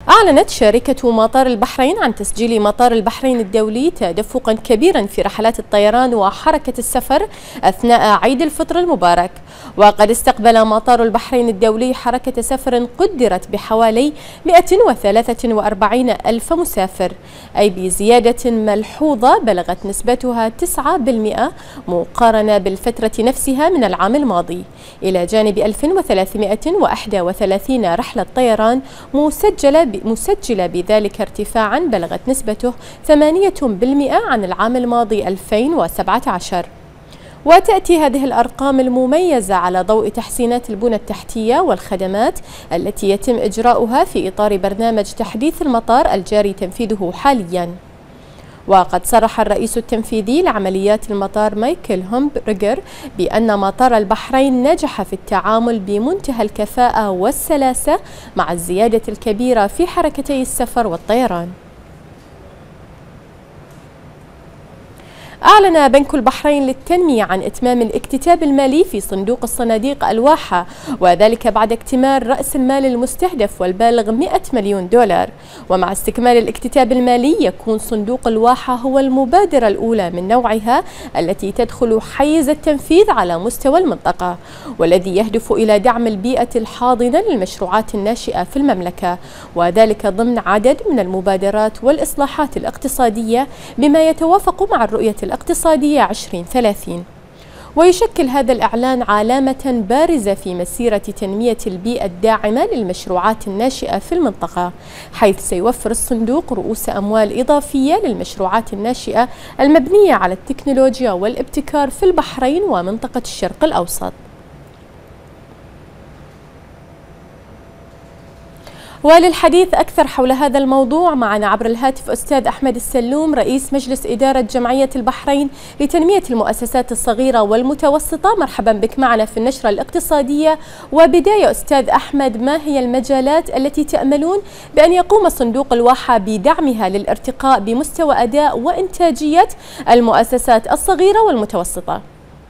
أعلنت شركة مطار البحرين عن تسجيل مطار البحرين الدولي تدفقا كبيرا في رحلات الطيران وحركة السفر أثناء عيد الفطر المبارك. وقد استقبل مطار البحرين الدولي حركة سفر قدرت بحوالي 143 ألف مسافر، أي بزيادة ملحوظة بلغت نسبتها 9% مقارنة بالفترة نفسها من العام الماضي، إلى جانب 1331 رحلة طيران مسجلة بذلك ارتفاعا بلغت نسبته 8% عن العام الماضي 2017. وتأتي هذه الأرقام المميزة على ضوء تحسينات البنى التحتية والخدمات التي يتم إجراؤها في إطار برنامج تحديث المطار الجاري تنفيذه حاليا. وقد صرح الرئيس التنفيذي لعمليات المطار مايكل هومبرغر بأن مطار البحرين نجح في التعامل بمنتهى الكفاءة والسلاسة مع الزيادة الكبيرة في حركتي السفر والطيران. أعلن بنك البحرين للتنمية عن إتمام الاكتتاب المالي في صندوق الصناديق الواحة، وذلك بعد اكتمال رأس المال المستهدف والبالغ 100 مليون دولار. ومع استكمال الاكتتاب المالي يكون صندوق الواحة هو المبادرة الأولى من نوعها التي تدخل حيز التنفيذ على مستوى المنطقة، والذي يهدف إلى دعم البيئة الحاضنة للمشروعات الناشئة في المملكة، وذلك ضمن عدد من المبادرات والإصلاحات الاقتصادية بما يتوافق مع الرؤية الاقتصادية 2030. ويشكل هذا الإعلان علامة بارزة في مسيرة تنمية البيئة الداعمة للمشروعات الناشئة في المنطقة، حيث سيوفر الصندوق رؤوس أموال إضافية للمشروعات الناشئة المبنية على التكنولوجيا والابتكار في البحرين ومنطقة الشرق الأوسط. وللحديث أكثر حول هذا الموضوع معنا عبر الهاتف أستاذ أحمد السلوم، رئيس مجلس إدارة جمعية البحرين لتنمية المؤسسات الصغيرة والمتوسطة. مرحبا بك معنا في النشرة الاقتصادية. وبداية أستاذ أحمد، ما هي المجالات التي تأملون بأن يقوم صندوق الواحة بدعمها للارتقاء بمستوى أداء وإنتاجية المؤسسات الصغيرة والمتوسطة؟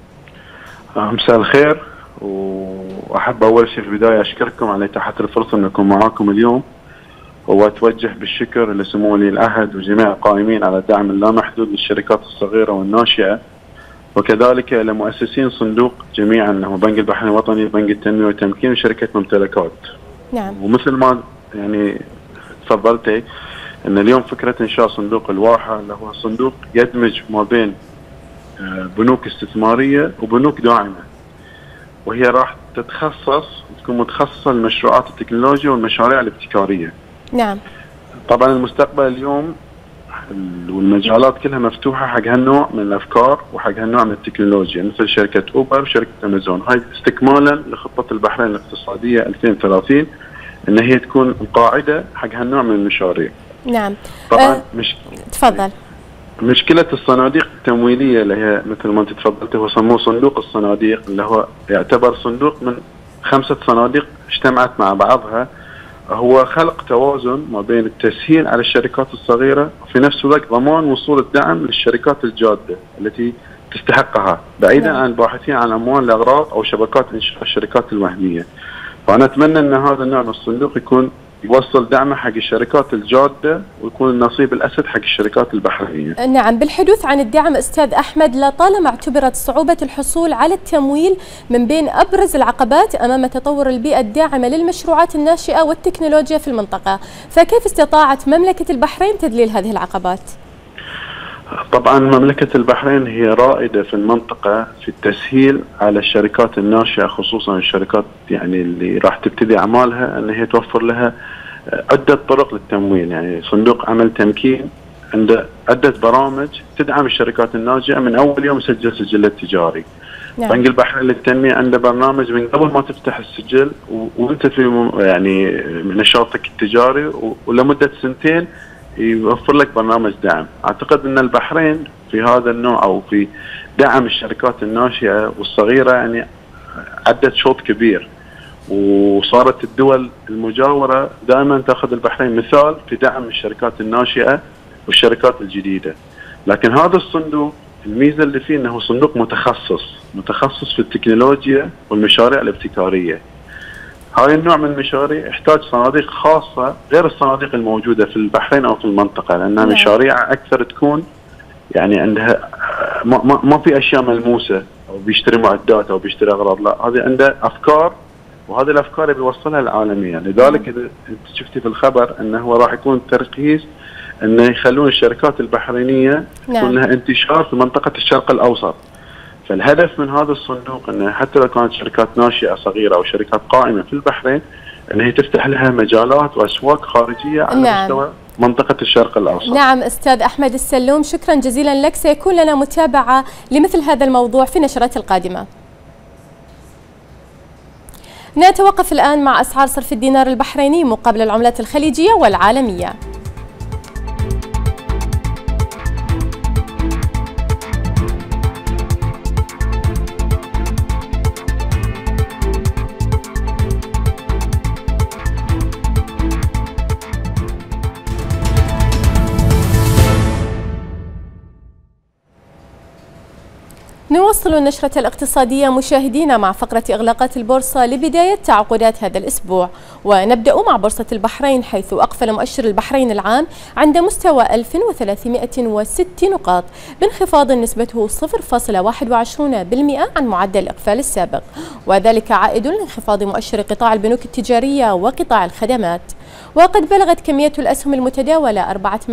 مساء الخير، وأحب أول شيء في البداية أشكركم على إتاحة الفرصة أن أكون معاكم اليوم، وأتوجه بالشكر لسمو ولي العهد وجميع القائمين على الدعم اللامحدود للشركات الصغيرة والناشئة، وكذلك لمؤسسين صندوق جميعا، هو بنك البحرين الوطني، بنك التنمية والتمكين، وشركة ممتلكات. نعم. ومثل ما يعني تفضلتي أن اليوم فكرة إنشاء صندوق الواحة اللي هو صندوق يدمج ما بين بنوك استثمارية وبنوك داعمة، وهي راح تكون متخصصة لمشروعات التكنولوجيا والمشاريع الابتكارية. نعم. طبعا المستقبل اليوم والمجالات كلها مفتوحة حق هالنوع من الأفكار وحق هالنوع من التكنولوجيا، مثل شركة أوبر وشركة أمازون. هاي استكمالا لخطة البحرين الاقتصادية 2030 إن هي تكون القاعدة حق هالنوع من المشاريع. نعم. طبعا تفضل. مشكلة الصناديق التمويلية اللي هي مثل ما انت تفضلت هو سموه صندوق الصناديق، اللي هو يعتبر صندوق من 5 صناديق اجتمعت مع بعضها، هو خلق توازن ما بين التسهيل على الشركات الصغيرة وفي نفس الوقت ضمان وصول الدعم للشركات الجادة التي تستحقها، بعيدا عن الباحثين عن أموال الأغراض أو شبكات إنشاء الشركات الوهمية. فأنا أتمنى أن هذا النوع من الصندوق يكون يوصل دعمه حق الشركات الجادة ويكون النصيب الأسد حق الشركات البحرينية. نعم. بالحدوث عن الدعم أستاذ أحمد، لطالما اعتبرت صعوبة الحصول على التمويل من بين أبرز العقبات أمام تطور البيئة الداعمة للمشروعات الناشئة والتكنولوجيا في المنطقة، فكيف استطاعت مملكة البحرين تذليل هذه العقبات؟ طبعا مملكة البحرين هي رائدة في المنطقة في التسهيل على الشركات الناشئة، خصوصا الشركات يعني اللي راح تبتدي أعمالها، أن هي توفر لها عدة طرق للتمويل. يعني صندوق عمل تمكين عنده عدة برامج تدعم الشركات الناشئة من أول يوم يسجل سجله التجاري. نعم. بنك البحرين للتنمية عنده برنامج من قبل ما تفتح السجل وانت في يعني نشاطك التجاري ولمدة 2 سنين يوفر لك برنامج دعم. أعتقد أن البحرين في هذا النوع أو في دعم الشركات الناشئة والصغيرة يعني عدت شوط كبير، وصارت الدول المجاورة دائما تأخذ البحرين مثال في دعم الشركات الناشئة والشركات الجديدة. لكن هذا الصندوق الميزة اللي فيه أنه صندوق متخصص في التكنولوجيا والمشاريع الابتكارية، هاي النوع من المشاريع يحتاج صناديق خاصة غير الصناديق الموجودة في البحرين أو في المنطقة، لأنها مشاريع أكثر تكون يعني عندها ما في أشياء ملموسة، أو بيشتري معدات أو بيشتري أغراض، لا هذه عنده أفكار، وهذه الأفكار بيوصلها العالميا. لذلك إذا أنت شفتي في الخبر أنه هو راح يكون تركيز أنه يخلون الشركات البحرينية يكون لها انتشار في منطقة الشرق الأوسط. فالهدف من هذا الصندوق أنه حتى لو كانت شركات ناشئة صغيرة أو شركات قائمة في البحرين، أن هي تفتح لها مجالات وأسواق خارجية على مستوى منطقة الشرق الأوسط. نعم أستاذ أحمد السلوم، شكرا جزيلا لك. سيكون لنا متابعة لمثل هذا الموضوع في النشرات القادمة. نتوقف الآن مع أسعار صرف الدينار البحريني مقابل العملات الخليجية والعالمية. نواصل النشرة الاقتصادية مشاهدينا مع فقرة إغلاقات البورصة لبداية تعاقدات هذا الأسبوع، ونبدأ مع بورصة البحرين، حيث أقفل مؤشر البحرين العام عند مستوى 1306 نقاط بانخفاض نسبته 0.21% عن معدل الإقفال السابق، وذلك عائد لانخفاض مؤشر قطاع البنوك التجارية وقطاع الخدمات. وقد بلغت كمية الأسهم المتداولة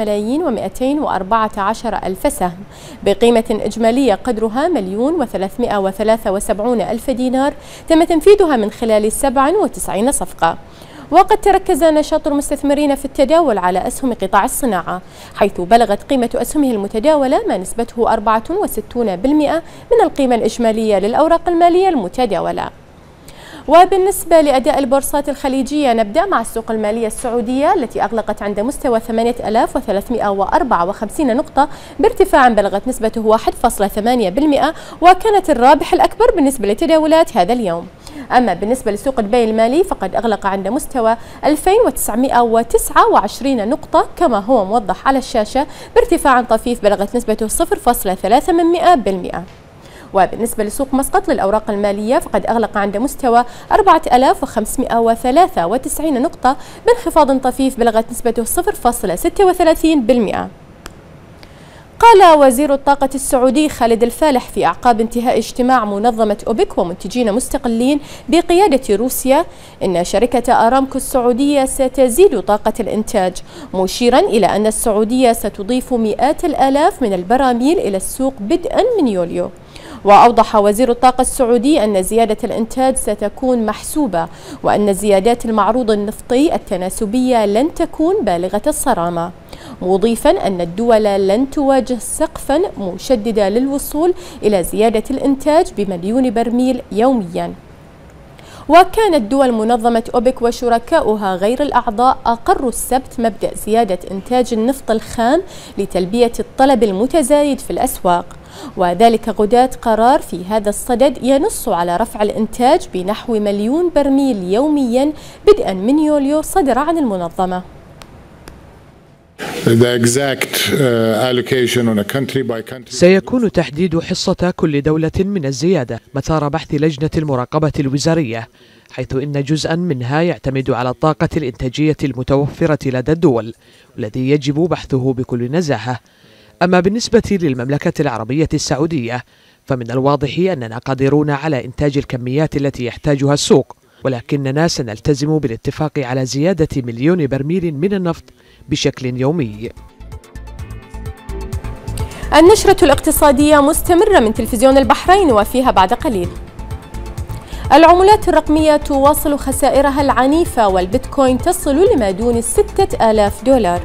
4,214,000 سهم بقيمة إجمالية قدرها 1,373,000 دينار تم تنفيذها من خلال 97 صفقة. وقد تركز نشاط المستثمرين في التداول على أسهم قطاع الصناعة، حيث بلغت قيمة أسهمه المتداولة ما نسبته 64% من القيمة الإجمالية للأوراق المالية المتداولة. وبالنسبة لأداء البورصات الخليجية، نبدأ مع السوق المالية السعودية التي أغلقت عند مستوى 8354 نقطة بارتفاع بلغت نسبته 1.8%، وكانت الرابح الأكبر بالنسبة لتداولات هذا اليوم. أما بالنسبة لسوق دبي المالي فقد أغلق عند مستوى 2929 نقطة كما هو موضح على الشاشة بارتفاع طفيف بلغت نسبته 0.3%. وبالنسبة لسوق مسقط للأوراق المالية فقد أغلق عند مستوى 4593 نقطة بانخفاض طفيف بلغت نسبته 0.36%. قال وزير الطاقة السعودي خالد الفالح في أعقاب انتهاء اجتماع منظمة أوبك ومنتجين مستقلين بقيادة روسيا إن شركة أرامكو السعودية ستزيد طاقة الإنتاج، مشيرا إلى أن السعودية ستضيف مئات الآلاف من البراميل إلى السوق بدءا من يوليو. وأوضح وزير الطاقة السعودي أن زيادة الإنتاج ستكون محسوبة، وأن زيادات المعروض النفطي التناسبية لن تكون بالغة الصرامة، مضيفا أن الدول لن تواجه سقفا مشددا للوصول إلى زيادة الإنتاج ب1,000,000 برميل يوميا. وكانت دول منظمة أوبك وشركاؤها غير الأعضاء أقروا السبت مبدأ زيادة إنتاج النفط الخام لتلبية الطلب المتزايد في الأسواق، وذلك غداة قرار في هذا الصدد ينص على رفع الإنتاج بنحو 1,000,000 برميل يوميا بدءا من يوليو صدر عن المنظمة. سيكون تحديد حصة كل دولة من الزيادة مسار بحث لجنة المراقبة الوزارية، حيث إن جزءا منها يعتمد على الطاقة الإنتاجية المتوفرة لدى الدول والذي يجب بحثه بكل نزاهة. أما بالنسبة للمملكة العربية السعودية فمن الواضح أننا قادرون على إنتاج الكميات التي يحتاجها السوق، ولكننا سنلتزم بالاتفاق على زيادة 1,000,000 برميل من النفط بشكل يومي. النشرة الاقتصادية مستمرة من تلفزيون البحرين وفيها بعد قليل. العملات الرقمية تواصل خسائرها العنيفة والبيتكوين تصل لما دون 6,000 دولار.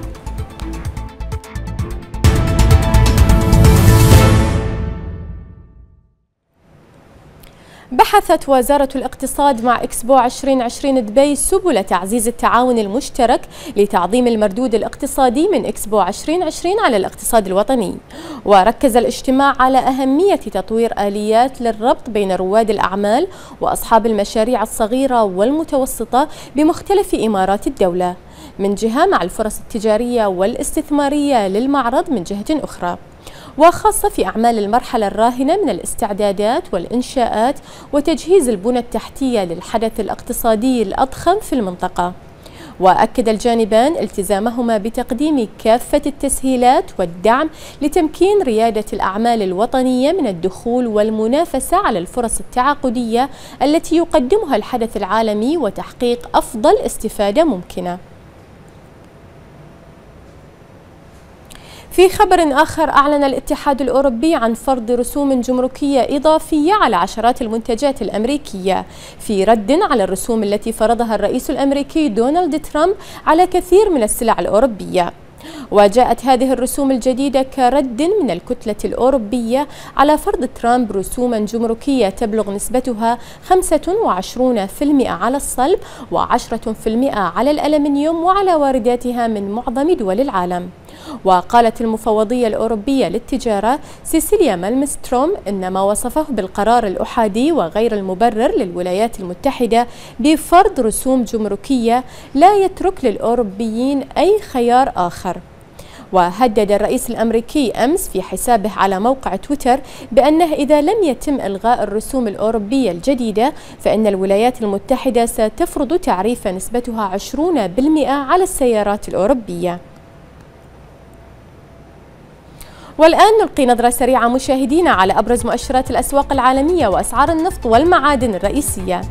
بحثت وزارة الاقتصاد مع إكسبو 2020 دبي سبل تعزيز التعاون المشترك لتعظيم المردود الاقتصادي من إكسبو 2020 على الاقتصاد الوطني. وركز الاجتماع على أهمية تطوير آليات للربط بين رواد الأعمال وأصحاب المشاريع الصغيرة والمتوسطة بمختلف إمارات الدولة من جهة، مع الفرص التجارية والاستثمارية للمعرض من جهة أخرى. وخاصة في أعمال المرحلة الراهنة من الاستعدادات والإنشاءات وتجهيز البنى التحتية للحدث الاقتصادي الأضخم في المنطقة. وأكد الجانبان التزامهما بتقديم كافة التسهيلات والدعم لتمكين ريادة الأعمال الوطنية من الدخول والمنافسة على الفرص التعاقدية التي يقدمها الحدث العالمي وتحقيق أفضل استفادة ممكنة. في خبر آخر، أعلن الاتحاد الأوروبي عن فرض رسوم جمركية إضافية على عشرات المنتجات الأمريكية في رد على الرسوم التي فرضها الرئيس الأمريكي دونالد ترامب على كثير من السلع الأوروبية. وجاءت هذه الرسوم الجديدة كرد من الكتلة الأوروبية على فرض ترامب رسوما جمركية تبلغ نسبتها 25% على الصلب و10% على الألمنيوم وعلى وارداتها من معظم دول العالم. وقالت المفوضية الأوروبية للتجارة سيسيليا مالمستروم إن ما وصفه بالقرار الأحادي وغير المبرر للولايات المتحدة بفرض رسوم جمركية لا يترك للأوروبيين أي خيار آخر. وهدد الرئيس الأمريكي أمس في حسابه على موقع تويتر بأنه إذا لم يتم إلغاء الرسوم الأوروبية الجديدة فإن الولايات المتحدة ستفرض تعريفة نسبتها 20% على السيارات الأوروبية. والآن نلقي نظرة سريعة مشاهدينا على أبرز مؤشرات الأسواق العالمية وأسعار النفط والمعادن الرئيسية.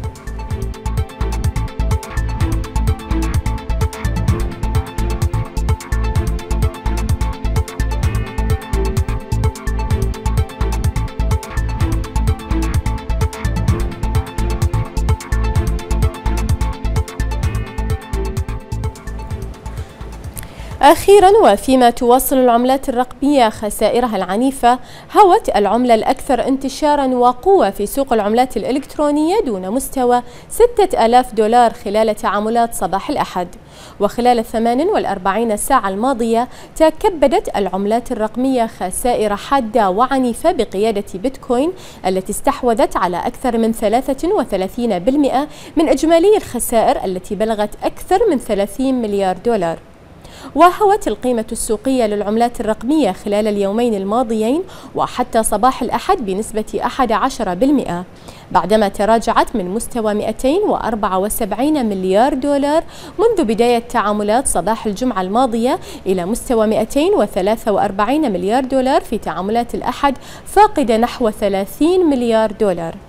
أخيرا، وفيما تواصل العملات الرقمية خسائرها العنيفة، هوت العملة الأكثر انتشارا وقوة في سوق العملات الإلكترونية دون مستوى 6000 دولار خلال تعاملات صباح الأحد. وخلال 48 ساعة الماضية تكبدت العملات الرقمية خسائر حادة وعنيفة بقيادة بيتكوين التي استحوذت على أكثر من 33% من إجمالي الخسائر التي بلغت أكثر من 30 مليار دولار. وهوت القيمة السوقية للعملات الرقمية خلال اليومين الماضيين وحتى صباح الأحد بنسبة 11% بعدما تراجعت من مستوى 274 مليار دولار منذ بداية تعاملات صباح الجمعة الماضية إلى مستوى 243 مليار دولار في تعاملات الأحد، فاقدة نحو 30 مليار دولار.